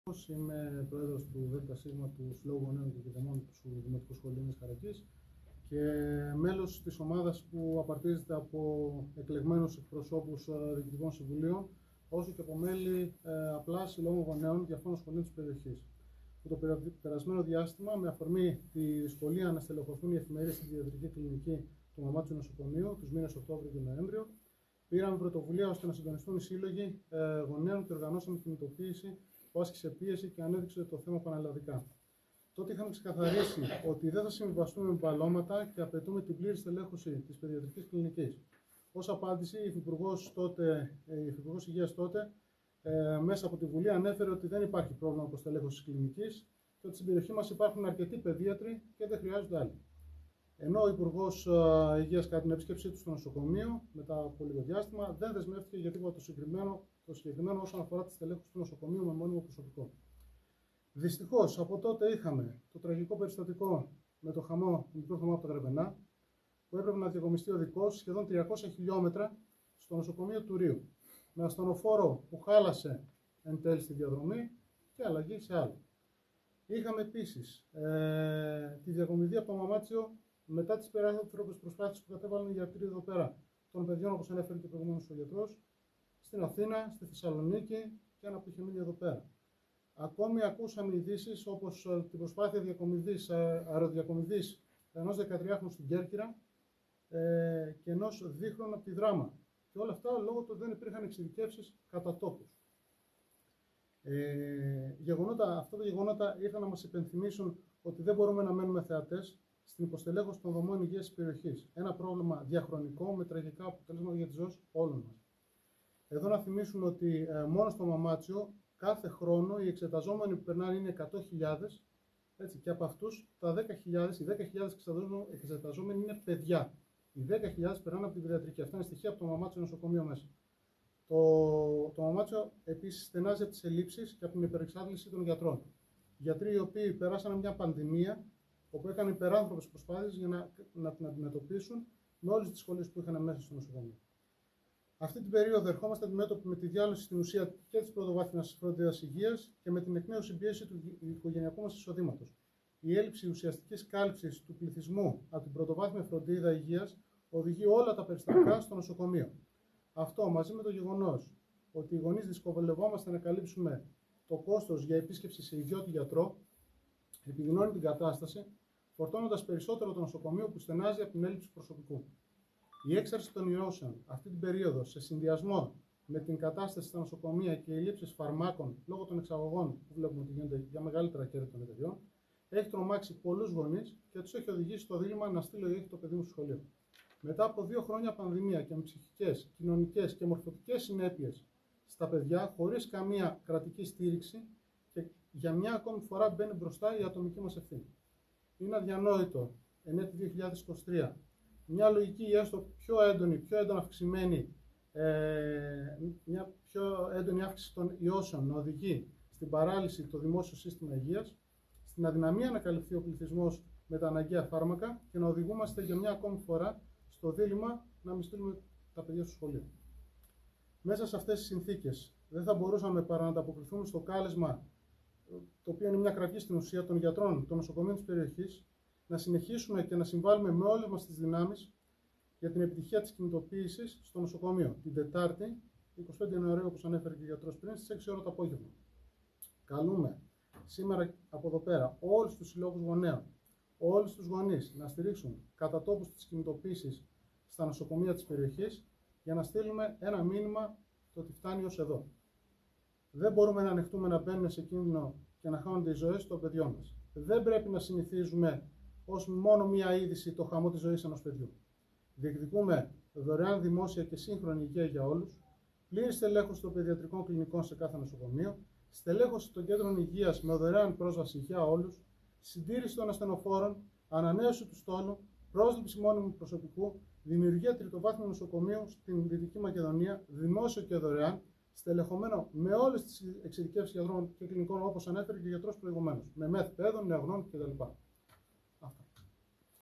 Είμαι πρόεδρος του ΔΣ του Συλλόγου Γονέων και Κηδεμόνων του Δημοτικού Σχολείου Νέας Χαρακής και μέλος της ομάδας που απαρτίζεται από εκλεγμένους εκπροσώπους διοικητικών συμβουλίων, όσο και από μέλη απλά συλλόγων γονέων διαφόρων σχολείων της περιοχής. Το περασμένο διάστημα, με αφορμή τη δυσκολία να στελεχωθούν οι εφημερίες στην Παιδιατρική Κλινική του Μαμάτσιου Νοσοκομείου τους μήνες Οκτώβριο και Νοέμβριο, πήραμε πρωτοβουλία ώστε να συντονιστούν οι σύλλογοι γονέων και οργανώσαμε κινητοποίηση που άσκησε πίεση και ανέδειξε το θέμα πανελλαδικά. Τότε είχαμε ξεκαθαρίσει ότι δεν θα συμβιβαστούμε με μπαλώματα και απαιτούμε την πλήρη στελέχωση της Παιδιατρικής Κλινικής. Ως απάντηση, η Υφυπουργός Υγείας τότε, μέσα από τη Βουλή, ανέφερε ότι δεν υπάρχει πρόβλημα αποστελέχωσης κλινικής και ότι στην περιοχή μας υπάρχουν αρκετοί παιδίατροι και δεν χρειάζονται άλλοι. Ενώ ο Υπουργός Υγείας, κατά την επίσκεψή του στο νοσοκομείο, μετά από λίγο διάστημα, δεν δεσμεύτηκε για τίποτα το συγκεκριμένο όσον αφορά τη στελέχωση του νοσοκομείου με μόνιμο προσωπικό. Δυστυχώς, από τότε είχαμε το τραγικό περιστατικό με το μικρό χαμό από τα Γρεβενά, που έπρεπε να διακομιστεί οδικός σχεδόν 300 χιλιόμετρα στο νοσοκομείο του Ρείου, με ασθενοφόρο που χάλασε εν τέλει στη διαδρομή και αλλαγή σε άλλο. Είχαμε επίσης τη διακομιδή από το Μαμάτσιο μετά τις περίπλοκες προσπάθειες που κατέβαλαν οι γιατροί εδώ πέρα των παιδιών, όπως ανέφερε και προηγουμένως ο γιατρός, στην Αθήνα, στη Θεσσαλονίκη και ένα που είχε μείνει εδώ πέρα. Ακόμη ακούσαμε ειδήσεις όπως την προσπάθεια αεροδιακομιδής ενός 13χρονου στην Κέρκυρα και ενός δίχρονου από τη Δράμα. Και όλα αυτά λόγω του ότι δεν υπήρχαν εξειδικεύσεις κατά τόπους. Αυτά τα γεγονότα ήρθαν να μας υπενθυμίσουν ότι δεν μπορούμε να μένουμε θεατές στην υποστελέχωση των δομών υγείας της περιοχής. Ένα πρόβλημα διαχρονικό με τραγικά αποτελέσματα για τη ζωή όλων μας. Εδώ να θυμίσουμε ότι μόνο στο Μαμάτσιο κάθε χρόνο οι εξεταζόμενοι που περνάνε είναι 100.000, και από αυτούς οι 10.000 εξεταζόμενοι είναι παιδιά. Οι 10.000 περνάνε από την παιδιατρική. Αυτά είναι στοιχεία από το Μαμάτσιο νοσοκομείο μέσα. Το Μαμάτσιο επίσης στενάζει από τις ελλείψεις και από την υπερεξάντληση των γιατρών. Γιατροί οι οποίοι περάσανε μια πανδημία, όπου έκαναν υπεράνθρωπες προσπάθειες για να την αντιμετωπίσουν με όλες τις δυσκολίες που είχαν μέσα στο νοσοκομείο. Αυτή την περίοδο ερχόμαστε αντιμέτωποι με τη διάλυση στην ουσία και της πρωτοβάθμιας φροντίδας υγείας και με την εκ νέου συμπίεση του οικογενειακού μας εισοδήματος. Η έλλειψη ουσιαστικής κάλυψης του πληθυσμού από την πρωτοβάθμια φροντίδα υγείας οδηγεί όλα τα περιστατικά στο νοσοκομείο. Αυτό μαζί με το γεγονός ότι οι γονείς δυσκολευόμαστε να καλύψουμε το κόστος για επίσκεψη σε ιδιώτη γιατρό, επιδεινώνει την κατάσταση, φορτώνοντας περισσότερο το νοσοκομείο που στενάζει από την έλλειψη προσωπικού. Η έξαρση των ιώσεων αυτή την περίοδο, σε συνδυασμό με την κατάσταση στα νοσοκομεία και οι λήψεις φαρμάκων λόγω των εξαγωγών που βλέπουμε ότι γίνονται για μεγαλύτερα κέρδη των εταιριών, έχει τρομάξει πολλούς γονείς και τους έχει οδηγήσει στο δίλημμα να στείλω ή όχι το παιδί μου στο σχολείο. Μετά από 2 χρόνια πανδημία και με ψυχικές, κοινωνικές και μορφωτικές συνέπειες στα παιδιά, χωρίς καμία κρατική στήριξη, και για μια ακόμη φορά μπαίνει μπροστά η ατομική μας ευθύνη. Είναι αδιανόητο εν έτη 2023 μια λογική ή έστω πιο έντονα αυξημένη, μια πιο έντονη αύξηση των ιώσεων να οδηγεί στην παράλυση το δημόσιο σύστημα υγείας, στην αδυναμία να καλυφθεί ο πληθυσμός με τα αναγκαία φάρμακα και να οδηγούμαστε για μια ακόμη φορά στο δίλημμα να μην στείλουμε τα παιδιά στο σχολείο. Μέσα σε αυτές τις συνθήκες δεν θα μπορούσαμε παρά να ανταποκριθούμε στο κάλεσμα, το οποίο είναι μια κραυγή στην ουσία των γιατρών των νοσοκομείων της περιοχής, να συνεχίσουμε και να συμβάλλουμε με όλες μας τις δυνάμεις για την επιτυχία της κινητοποίησης στο νοσοκομείο την Τετάρτη, 25 Ιανουαρίου, όπως ανέφερε και ο γιατρός πριν, στις 6 ώρα το απόγευμα. Καλούμε σήμερα από εδώ πέρα όλους τους συλλόγους γονέων, όλους τους γονείς να στηρίξουν κατά τόπους τις κινητοποίησεις στα νοσοκομεία της περιοχής για να στείλουμε ένα μήνυμα το ότι φτάνει ως εδώ. Δεν μπορούμε να ανεχτούμε να μπαίνουμε σε κίνδυνο και να χάνονται οι ζωές των παιδιών μας. Δεν πρέπει να συνηθίζουμε ως μόνο μία είδηση το χαμό της ζωής ενός παιδιού. Διεκδικούμε δωρεάν δημόσια και σύγχρονη υγεία για όλους, πλήρη στελέχωση των παιδιατρικών κλινικών σε κάθε νοσοκομείο, στελέχωση των κέντρων υγείας με δωρεάν πρόσβαση για όλους, συντήρηση των ασθενοφόρων, ανανέωση του στόλου, πρόσληψη μόνιμου προσωπικού, δημιουργία τριτοβάθμιου νοσοκομείου στην Δυτική Μακεδονία, δημόσιο και δωρεάν, στελεχωμένο με όλες τις εξειδικεύσεις γιατρών και κλινικών όπως ανέφερε και ο γιατρός προηγουμένως, με μεθ παιδών, νεογνών κτλ.